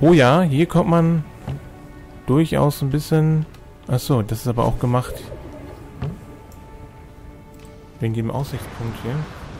Oh ja, hier kommt man durchaus ein bisschen... Achso, das ist aber auch gemacht. Wegen dem Aussichtspunkt hier.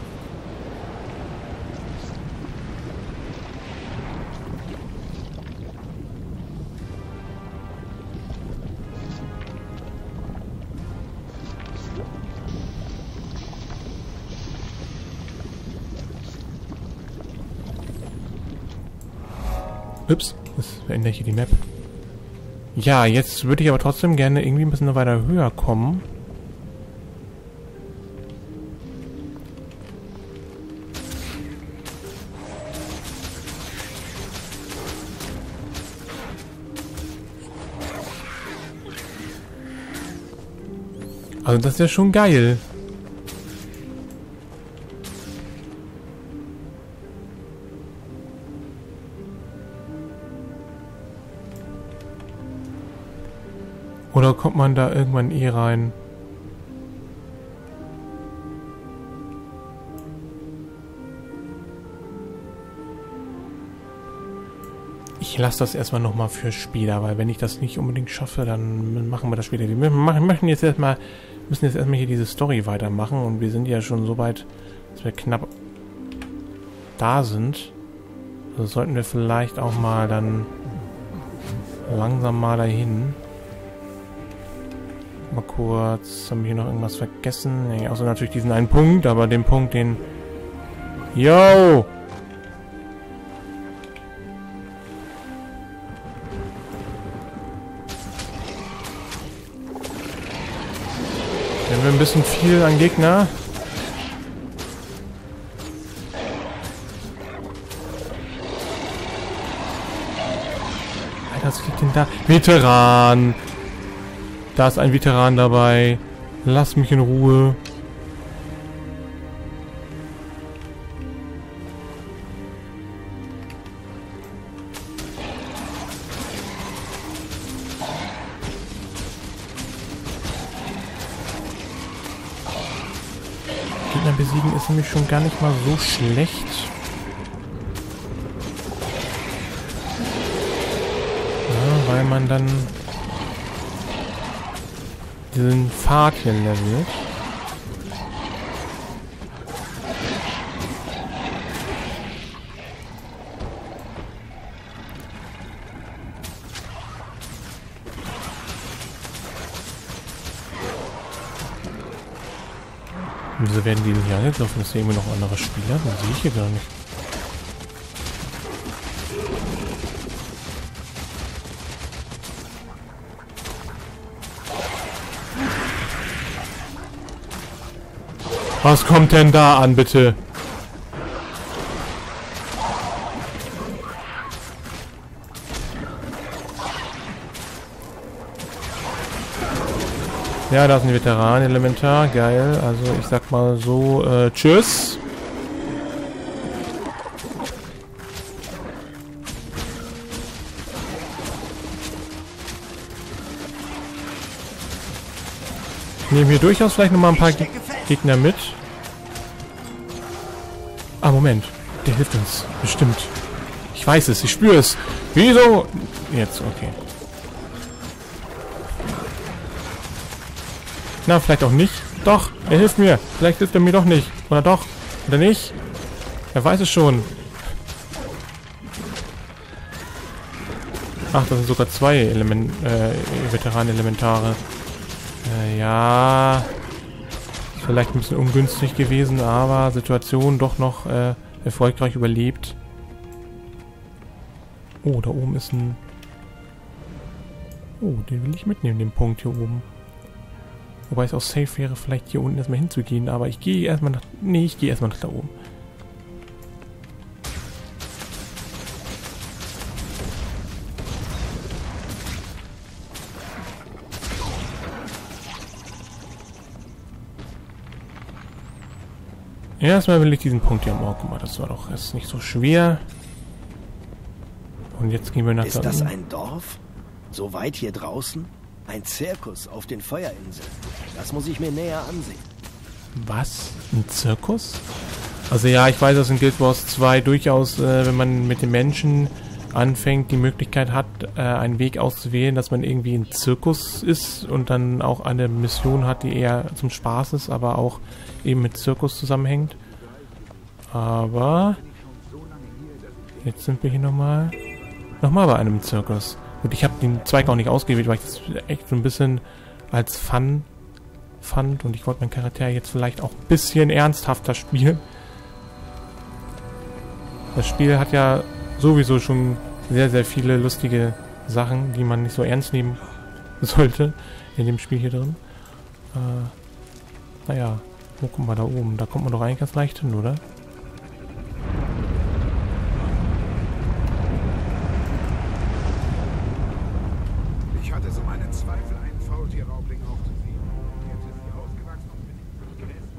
Ups, das verändert hier die Map. Ja, jetzt würde ich aber trotzdem gerne irgendwie ein bisschen weiter höher kommen. Also das ist ja schon geil. Oder kommt man da irgendwann eh rein? Ich lasse das erstmal nochmal für später, weil wenn ich das nicht unbedingt schaffe, dann machen wir das später. Wir müssen jetzt erstmal hier diese Story weitermachen und wir sind ja schon so weit, dass wir knapp da sind. Also sollten wir vielleicht auch mal dann langsam mal dahin. Mal kurz, haben wir hier noch irgendwas vergessen? Nee, außer natürlich diesen einen Punkt, aber den Punkt, den... Yo! Haben wir ein bisschen viel an Gegner. Alter, was liegt denn da? Veteran! Da ist ein Veteran dabei. Lass mich in Ruhe. Gegner besiegen ist nämlich schon gar nicht mal so schlecht. Ja, weil man dann diesen Pfad hier levelt. Wieso werden die denn hier angelaufen? Das sind irgendwie noch andere Spieler. Das sehe ich hier gar nicht. Was kommt denn da an, bitte? Ja, da ist ein Veteran-Elementar. Geil. Also, ich sag mal so, tschüss. Ich nehme hier durchaus vielleicht nochmal ein paar Gegner mit. Ah, Moment. Der hilft uns. Bestimmt. Ich weiß es. Ich spüre es. Wieso? Jetzt, okay. Na, vielleicht auch nicht. Doch, er hilft mir. Vielleicht hilft er mir doch nicht. Oder doch. Oder nicht. Er weiß es schon. Ach, das sind sogar zwei Veteran-Elementare. Ja. Vielleicht ein bisschen ungünstig gewesen, aber Situation doch noch erfolgreich überlebt. Oh, da oben ist ein... Oh, den will ich mitnehmen, den Punkt hier oben. Wobei es auch safe wäre, vielleicht hier unten erstmal hinzugehen, aber ich gehe erstmal nach... Nee, ich gehe erstmal nach da oben. Erstmal will ich diesen Punkt hier am Auge machen. Das war doch erst nicht so schwer. Und jetzt gehen wir nach da unten. Ist das ein Dorf? So weit hier draußen? Ein Zirkus auf den Feuerinseln. Das muss ich mir näher ansehen. Was? Ein Zirkus? Also ja, ich weiß, dass in Guild Wars 2 durchaus, wenn man mit den Menschen anfängt, die Möglichkeit hat, einen Weg auszuwählen, dass man irgendwie ein Zirkus ist und dann auch eine Mission hat, die eher zum Spaß ist, aber auch eben mit Zirkus zusammenhängt. Aber jetzt sind wir hier nochmal bei einem Zirkus. Und ich habe den Zweig auch nicht ausgewählt, weil ich das echt so ein bisschen als Fun fand und ich wollte meinen Charakter jetzt vielleicht auch ein bisschen ernsthafter spielen. Das Spiel hat ja sowieso schon sehr, sehr viele lustige Sachen, die man nicht so ernst nehmen sollte in dem Spiel hier drin. Naja, wo kommen wir da oben? Da kommt man doch eigentlich ganz leicht hin, oder? Ich hatte so meine Zweifel, einen Faultierraubling auch zu sehen. Jetzt ist sie ausgewachsen und bin ich gegessen.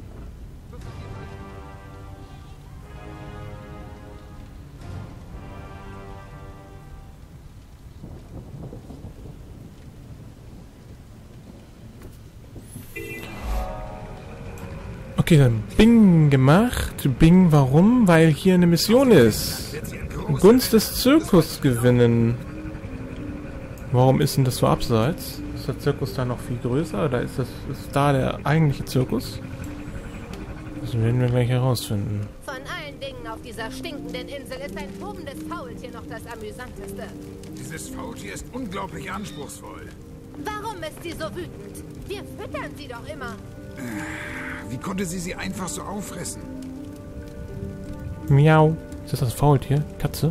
Okay, dann Bing gemacht. Bing, warum? Weil hier eine Mission ist. Gunst des Zirkus gewinnen. Warum ist denn das so abseits? Ist der Zirkus da noch viel größer oder ist da der eigentliche Zirkus? Das werden wir gleich herausfinden. Von allen Dingen auf dieser stinkenden Insel ist ein tobendes Faultier noch das amüsanteste. Dieses Faultier ist unglaublich anspruchsvoll. Warum ist sie so wütend? Wir füttern sie doch immer. Wie konnte sie einfach so auffressen? Miau. Ist das Faultier? Katze?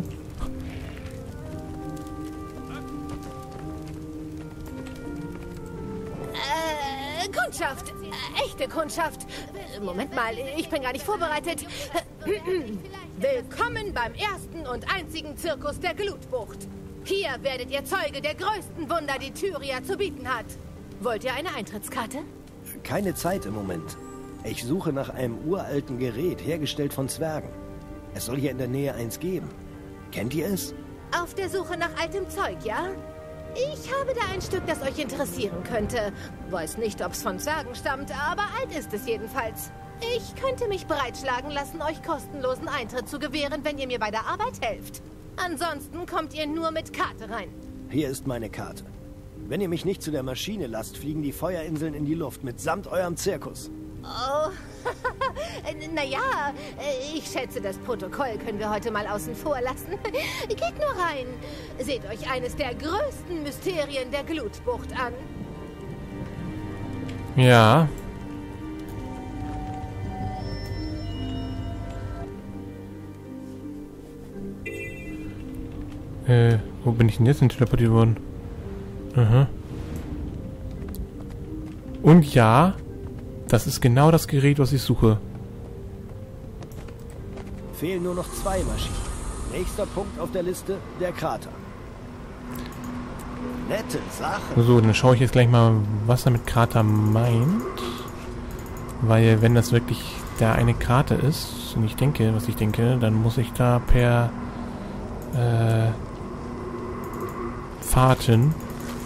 Kundschaft. Echte Kundschaft. Moment mal, ich bin gar nicht vorbereitet. Willkommen beim ersten und einzigen Zirkus der Glutbucht. Hier werdet ihr Zeuge der größten Wunder, die Tyria zu bieten hat. Wollt ihr eine Eintrittskarte? Keine Zeit im Moment. Ich suche nach einem uralten Gerät, hergestellt von Zwergen. Es soll hier in der Nähe eins geben. Kennt ihr es? Auf der Suche nach altem Zeug, ja? Ich habe da ein Stück, das euch interessieren könnte. Weiß nicht, ob es von Zwergen stammt, aber alt ist es jedenfalls. Ich könnte mich breitschlagen lassen, euch kostenlosen Eintritt zu gewähren, wenn ihr mir bei der Arbeit helft. Ansonsten kommt ihr nur mit Karte rein. Hier ist meine Karte. Wenn ihr mich nicht zu der Maschine lasst, fliegen die Feuerinseln in die Luft, mitsamt eurem Zirkus. Oh, naja, ich schätze, das Protokoll können wir heute mal außen vor lassen. Geht nur rein. Seht euch eines der größten Mysterien der Glutbucht an. Ja. Wo bin ich denn jetzt hin teleportiert worden? Aha. Und ja, das ist genau das Gerät, was ich suche. Fehlen nur noch 2 Maschinen. Nächster Punkt auf der Liste, der Krater. Nette Sache. So, dann schaue ich jetzt gleich mal, was er mit Krater meint. Weil, wenn das wirklich der eine Krater ist, und ich denke, was ich denke, dann muss ich da per Fahrten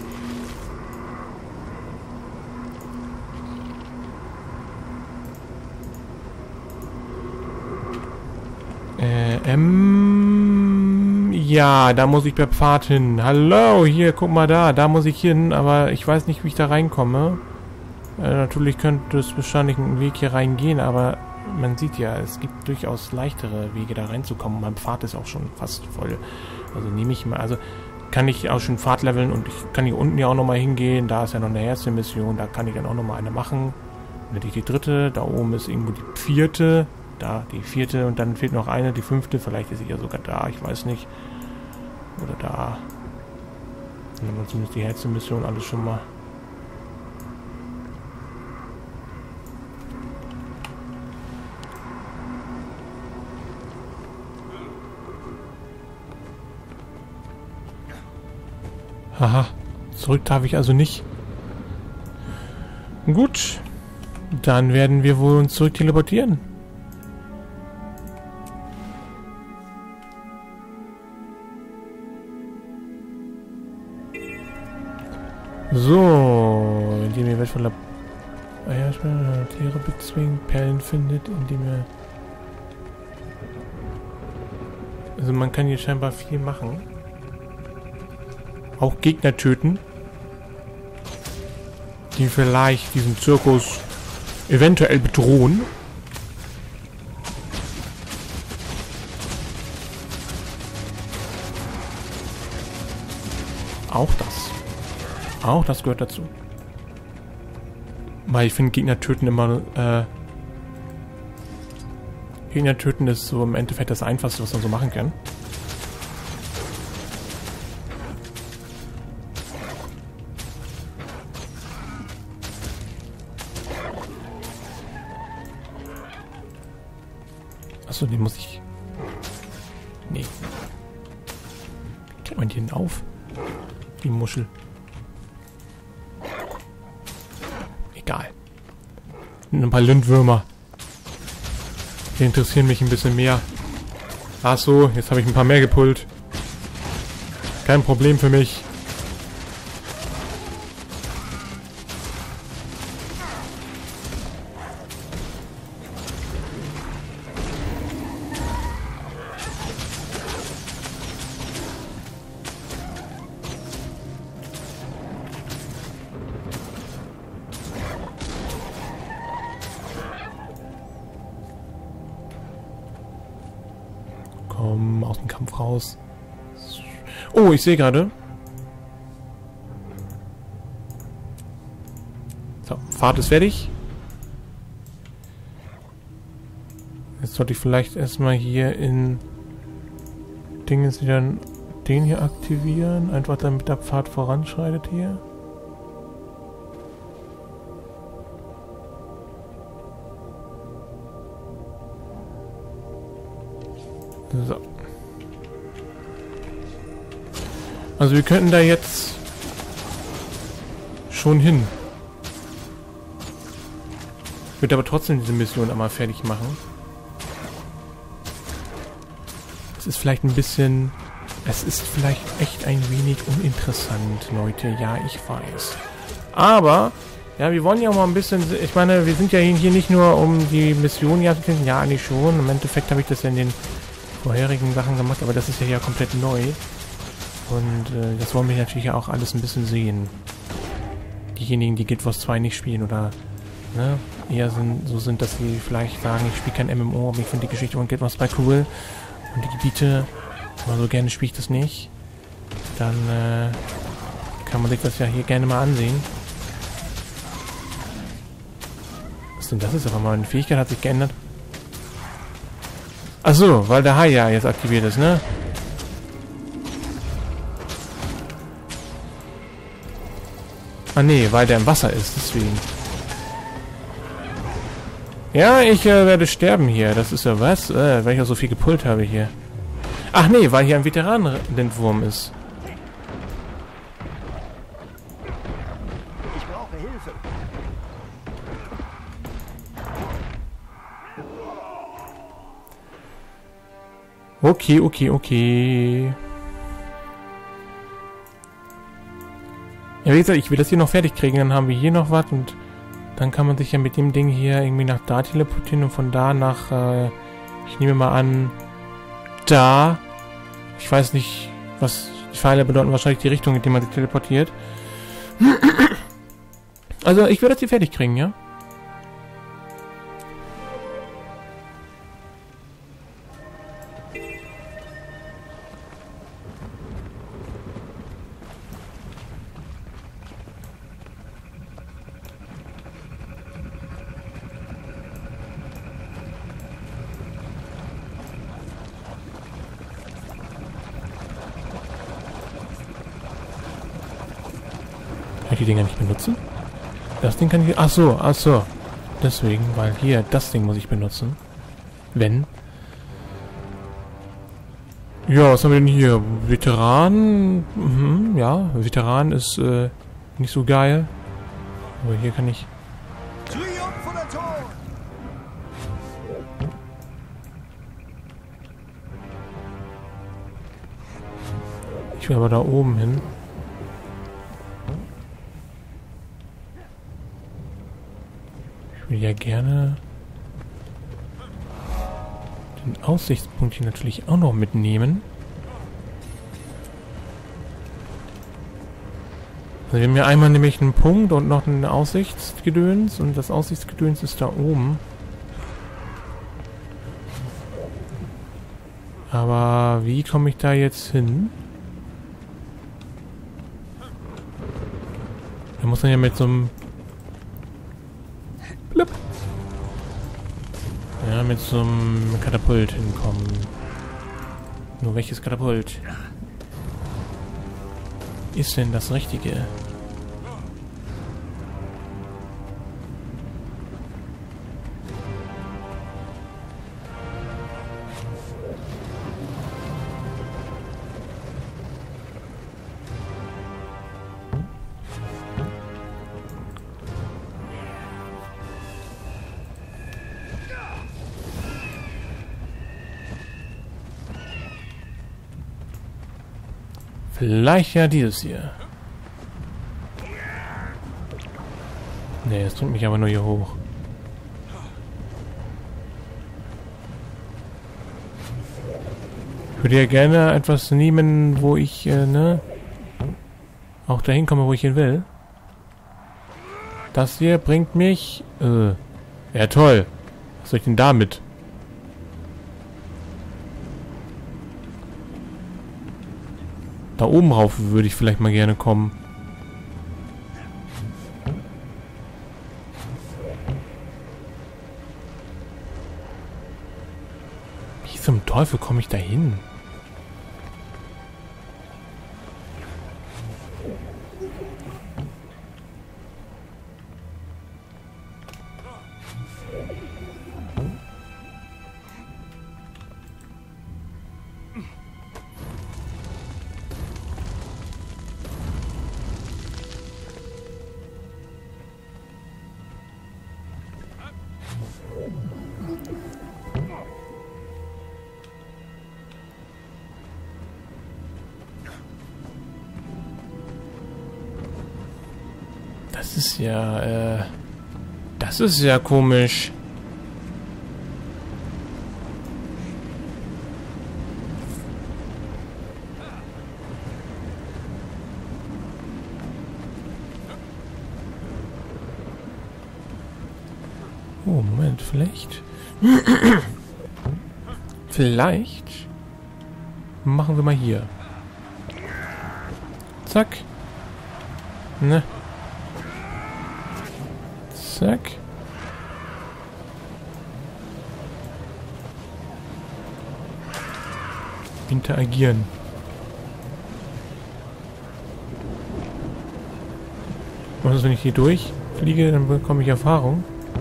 ja, da muss ich per Pfad hin. Hallo, hier, guck mal da muss ich hin, aber ich weiß nicht, wie ich da reinkomme. Natürlich könnte es wahrscheinlich einen Weg hier reingehen, aber man sieht ja, es gibt durchaus leichtere Wege da reinzukommen. Mein Pfad ist auch schon fast voll. Also nehme ich mal, also kann ich auch schon Pfad leveln und ich kann hier unten ja auch nochmal hingehen. Da ist ja noch eine erste Mission, da kann ich dann auch nochmal eine machen. Dann hätte ich die 3, da oben ist irgendwo die 4. Da die 4. und dann fehlt noch eine, die 5. Vielleicht ist sie ja sogar da, ich weiß nicht. Oder da. Und dann zumindest die erste Mission alles schon mal. Haha, zurück darf ich also nicht. Gut, dann werden wir wohl uns zurück teleportieren. So, indem ihr wertvolle Tiere bezwingt, Perlen findet, indem ihr... Also man kann hier scheinbar viel machen. auch Gegner töten, die vielleicht diesen Zirkus eventuell bedrohen. Auch das. Auch das gehört dazu. Weil ich finde, Gegner töten immer, Gegner töten ist so im Endeffekt das Einfachste, was man so machen kann. Achso, den muss ich... Nee. Wie kriegt man den auf? Die Muschel. Egal. Ein paar Lindwürmer. Die interessieren mich ein bisschen mehr. Ach so, jetzt habe ich ein paar mehr gepult. Kein Problem für mich. Komm, aus dem Kampf raus. Oh, ich sehe gerade. So, Fahrt ist fertig. Jetzt sollte ich vielleicht erstmal hier in Dingens wieder den hier aktivieren. Einfach damit der Pfad voranschreitet hier. So. Also wir könnten da jetzt schon hin. Ich würde aber trotzdem diese Mission einmal fertig machen. Es ist vielleicht ein bisschen... Es ist vielleicht echt ein wenig uninteressant, Leute. Ja, ich weiß. Aber... Ja, wir wollen ja auch mal ein bisschen... Ich meine, wir sind ja hier nicht nur um die Mission hier zu finden. Ja, eigentlich schon. Im Endeffekt habe ich das ja in den vorherigen Sachen gemacht, aber das ist ja hier komplett neu. Und das wollen wir natürlich auch alles ein bisschen sehen. Diejenigen, die Guild Wars 2 nicht spielen oder ne, eher sind, dass sie vielleicht sagen, ich spiele kein MMO, aber ich finde die Geschichte von Guild Wars 2 cool und die Gebiete, aber so gerne spiele ich das nicht. Dann kann man sich das ja hier gerne mal ansehen. Was denn das ist? Aber meine Fähigkeit hat sich geändert. Achso, weil der Hai ja jetzt aktiviert ist, ne? Ah nee, weil der im Wasser ist, deswegen. Ja, ich werde sterben hier. Das ist ja was? Weil ich ja so viel gepult habe hier. Ach nee, weil hier ein Veteran-Lindwurm ist. Ich brauche Hilfe. Okay. Ja, wie gesagt, ich will das hier noch fertig kriegen, dann haben wir hier noch was und dann kann man sich ja mit dem Ding hier irgendwie nach da teleportieren und von da nach, ich nehme mal an, da. Ich weiß nicht, was die Pfeile bedeuten, wahrscheinlich die Richtung, in die man sich teleportiert. Also, ich will das hier fertig kriegen, ja? Kann ich die Dinger nicht benutzen? Das Ding kann ich... Ach so. Deswegen, weil hier, das Ding muss ich benutzen. Wenn. Ja, was haben wir denn hier? Veteran. Ja, Veteran ist nicht so geil. Aber hier kann ich... Triumph oder Tod! Ich will aber da oben hin. Ich will ja gerne den Aussichtspunkt hier natürlich auch noch mitnehmen. Also wir haben ja einmal nämlich einen Punkt und noch ein Aussichtsgedöns. Und das Aussichtsgedöns ist da oben. Aber wie komme ich da jetzt hin? Da muss man ja mit so einem... Blip. Ja, mit so einem Katapult hinkommen. Nur welches Katapult ist denn das Richtige? Vielleicht ja dieses hier. Nee, es bringt mich aber nur hier hoch. Ich würde ja gerne etwas nehmen, wo ich, ne? Auch dahin komme, wo ich hin will. Das hier bringt mich... ja toll. Was soll ich denn damit? Da oben rauf würde ich vielleicht mal gerne kommen. Wie zum Teufel komme ich da hin? Das ist ja komisch. Oh, Moment, vielleicht. Vielleicht machen wir mal hier. Zack. Ne. Zack. Interagieren. Und wenn ich hier durchfliege, dann bekomme ich Erfahrung.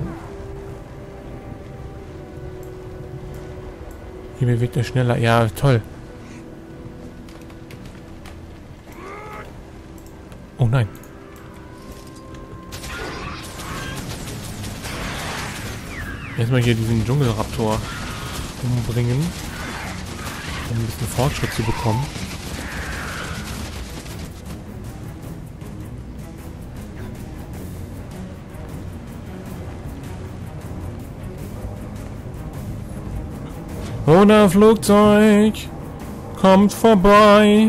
Hier bewegt er schneller. Ja, toll. Oh nein. Erstmal hier diesen Dschungelraptor umbringen, um ein bisschen Fortschritt zu bekommen. Oder Flugzeug kommt vorbei.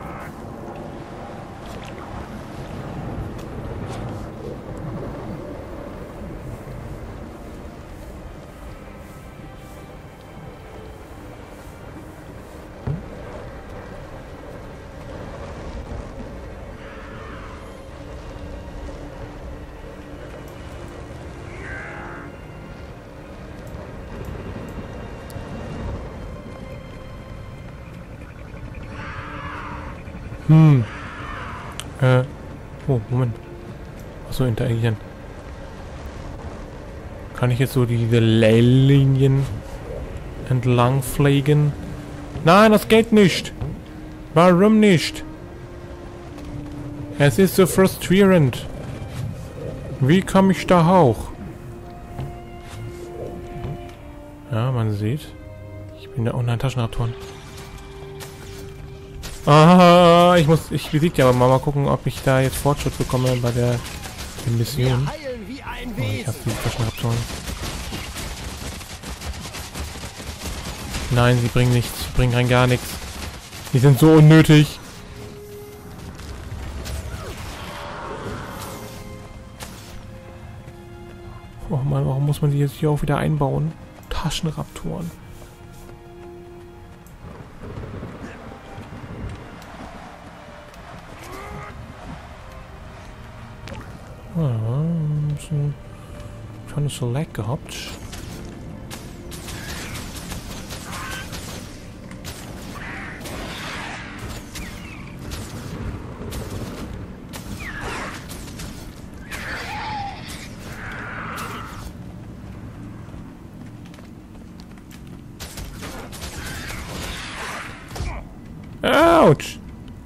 Oh, Moment. Achso, interagieren. Kann ich jetzt so diese Leylinien entlang fliegen? Nein, das geht nicht. Warum nicht? Es ist so frustrierend. Wie komme ich da hoch? Ja, man sieht. Ich bin da unten ein Taschenraptoren. Ah, ich besiegt ja aber mal gucken, ob ich da jetzt Fortschritt bekomme bei der Mission. Oh, ich hab die Taschenraptoren. Nein, sie bringen nichts. Sie bringen rein gar nichts. Die sind so unnötig. muss man die jetzt hier auch wieder einbauen. Taschenraptoren. Ja, ein kleines Lag gehabt. Autsch!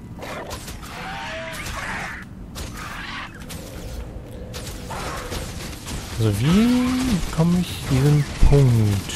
Also wie bekomme ich diesen Punkt?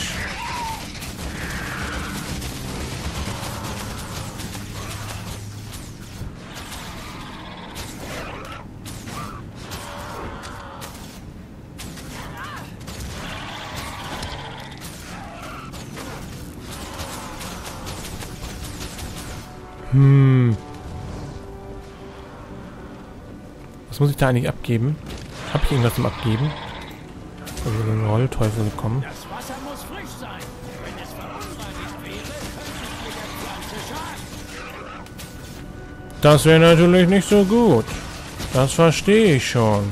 Was muss ich da eigentlich abgeben? Habe ich irgendwas zum Abgeben? Also einen Rollteufel bekommen. Das Wasser muss frisch sein. Wenn es verunreinigt wäre, könnte ich mit der Pflanze schaden. Das wäre natürlich nicht so gut. Das verstehe ich schon.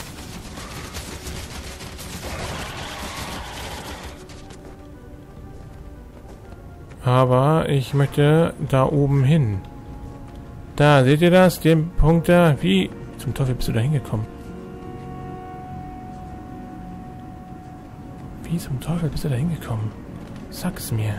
Aber ich möchte da oben hin. Da, seht ihr das? Den Punkt da. Wie zum Teufel bist du da hingekommen? Wie zum Teufel bist du da hingekommen? Sag's mir.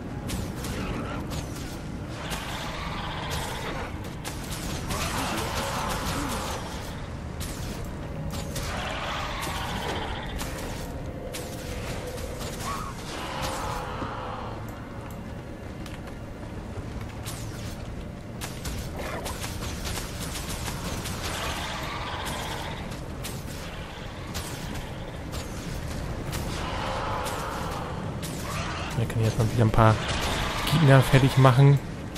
Wir können jetzt mal wieder ein paar Gegner fertig machen.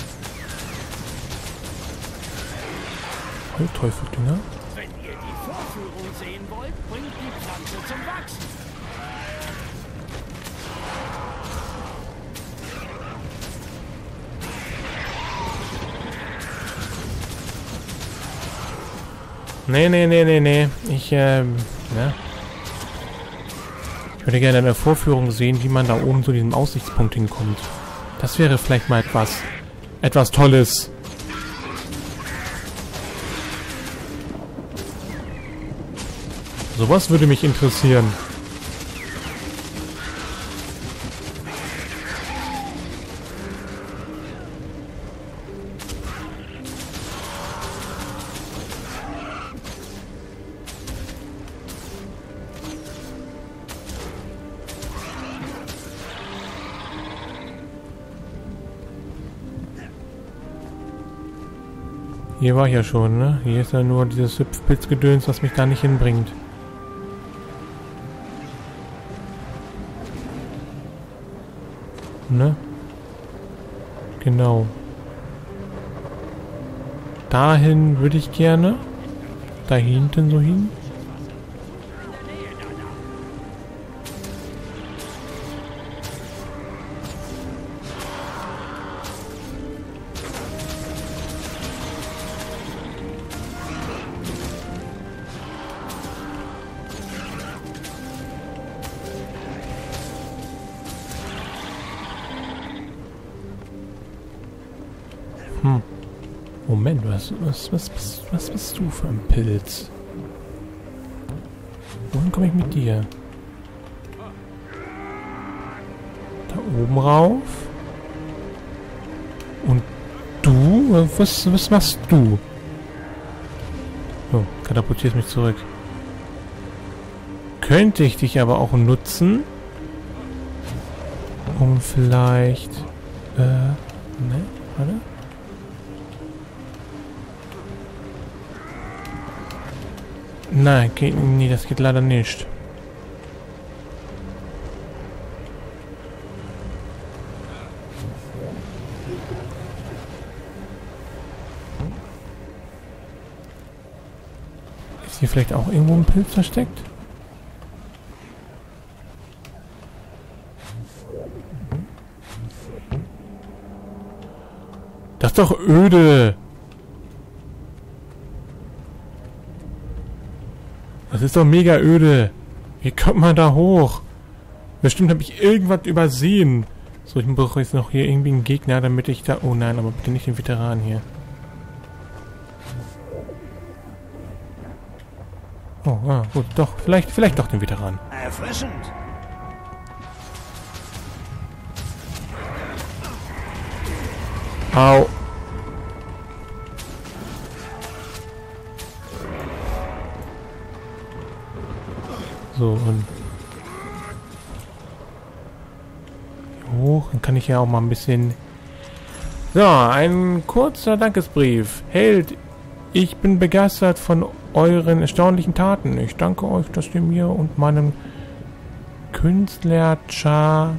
Teufeldünger. Wenn ihr die Vorführung sehen wollt, bringt die Pflanze zum Wachsen. Nee. Ich würde gerne eine Vorführung sehen, wie man da oben zu diesem Aussichtspunkt hinkommt. Das wäre vielleicht mal etwas Tolles. Sowas würde mich interessieren. Hier war ich ja schon, ne? Hier ist ja nur dieses Hüpfpilzgedöns, was mich da nicht hinbringt. Ne? Genau. Dahin würde ich gerne. Da hinten so hin. Moment, was bist du für ein Pilz? Wohin komme ich mit dir? Da oben rauf? Und du? Was machst du? Oh, katapultierst mich zurück. Könnte ich dich aber auch nutzen, um vielleicht... ne? Warte. Nein, nee, das geht leider nicht. Ist hier vielleicht auch irgendwo ein Pilz versteckt? ist doch öde. Das ist doch mega öde. Wie kommt man da hoch? Bestimmt habe ich irgendwas übersehen. So, ich brauche jetzt noch hier irgendwie einen Gegner, damit ich da... Oh nein, aber bitte nicht den Veteran hier. Oh, gut, doch. Vielleicht doch den Veteran. Erfrischend. Au. So, und... hoch, dann kann ich ja auch mal ein bisschen... So, ein kurzer Dankesbrief. Held, ich bin begeistert von euren erstaunlichen Taten. Ich danke euch, dass ihr mir und meinem Künstler-Char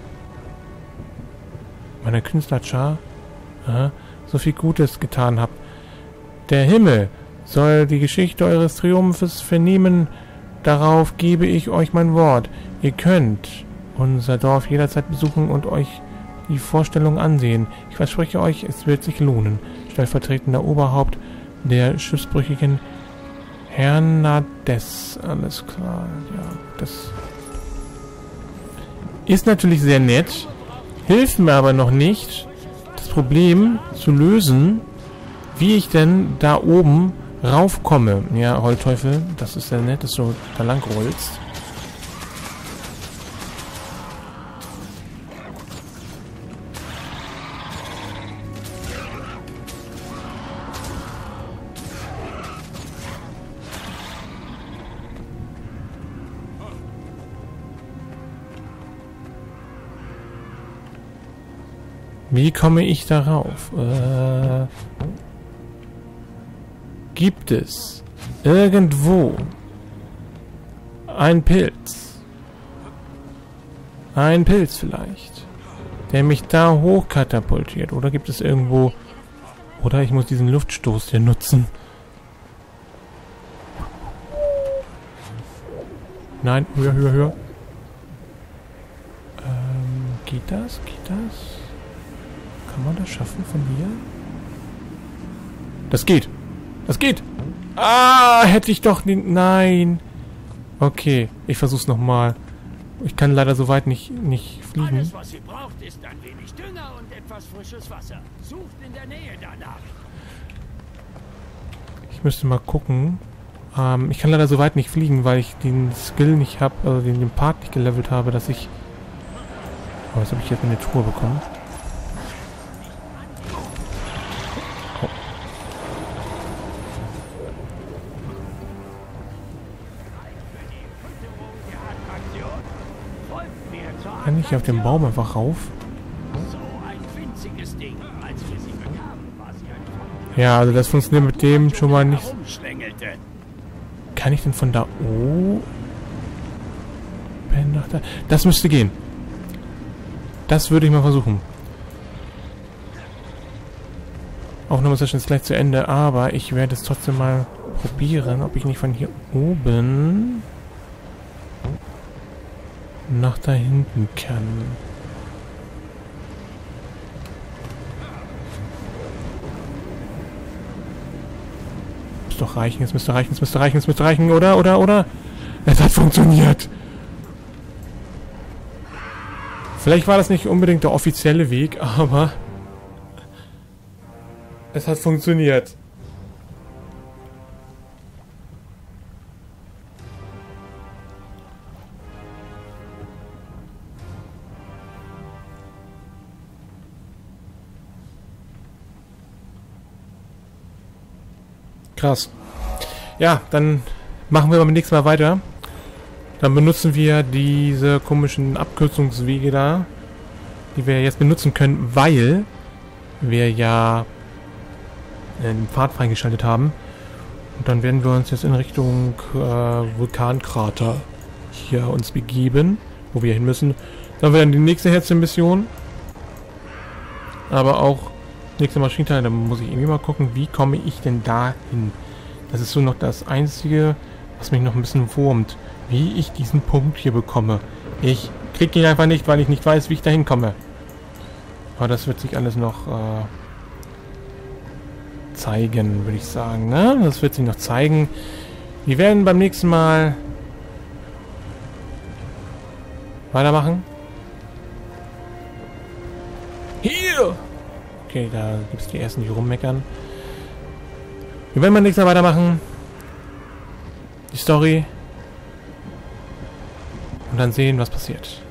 so viel Gutes getan habt. Der Himmel soll die Geschichte eures Triumphes vernehmen. Darauf gebe ich euch mein Wort. Ihr könnt unser Dorf jederzeit besuchen und euch die Vorstellung ansehen. Ich verspreche euch, es wird sich lohnen. Stellvertretender Oberhaupt der schiffsbrüchigen Hernades. Alles klar, ja, das ist natürlich sehr nett, hilft mir aber noch nicht, das Problem zu lösen, wie ich denn da oben raufkomme. Ja, Heulteufel, das ist sehr nett, dass du da lang rollst. Wie komme ich darauf? Gibt es irgendwo einen Pilz? Ein Pilz vielleicht, der mich da hoch katapultiert? Oder gibt es irgendwo... Oder ich muss diesen Luftstoß hier nutzen. Nein, höher, höher, höher. Geht das? Geht das? Kann man das schaffen von hier? Das geht. Das geht. Ah, hätte ich doch den... Nein. Okay, ich versuch's nochmal. Ich kann leider so weit nicht fliegen. Alles, was ihr braucht, ist ein wenig Dünger und etwas frisches Wasser. Sucht in der Nähe danach. Ich müsste mal gucken. Ich kann leider so weit nicht fliegen, weil ich den Skill nicht habe, also den Part nicht gelevelt habe, dass ich... Oh, was habe ich jetzt in der Truhe bekommen? Kann ich auf den Baum einfach rauf? So ein winziges Ding. Als wir sie bekamen, war sie ein Ja, also das funktioniert mit dem schon mal nicht. Herumschlängelte. Kann ich denn von da oben nach da? Das müsste gehen. Das würde ich mal versuchen. Aufnahmesession ist gleich zu Ende, aber ich werde es trotzdem mal probieren, ob ich nicht von hier oben nach da hinten kann. Muss doch reichen, es müsste reichen, es müsste reichen, es müsste reichen, oder? Es hat funktioniert! Vielleicht war das nicht unbedingt der offizielle Weg, aber es hat funktioniert. Krass. Ja, dann machen wir beim nächsten Mal weiter. Dann benutzen wir diese komischen Abkürzungswege da, die wir jetzt benutzen können, weil wir ja den Pfad freigeschaltet haben. Und dann werden wir uns jetzt in Richtung Vulkankrater hier uns begeben, wo wir hin müssen. Dann werden die nächste Herzchen-Mission. Aber auch nächste Maschinenteil, da muss ich irgendwie mal gucken, wie komme ich denn da hin. Das ist so noch das Einzige, was mich noch ein bisschen wurmt. Wie ich diesen Punkt hier bekomme. Ich kriege ihn einfach nicht, weil ich nicht weiß, wie ich da hinkomme. Aber das wird sich alles noch zeigen, würde ich sagen. Ne? Das wird sich noch zeigen. Wir werden beim nächsten Mal weitermachen. Hier! Okay, da gibt es die ersten, die rummeckern. Wir werden beim nächsten Mal weitermachen. Die Story. Und dann sehen, was passiert.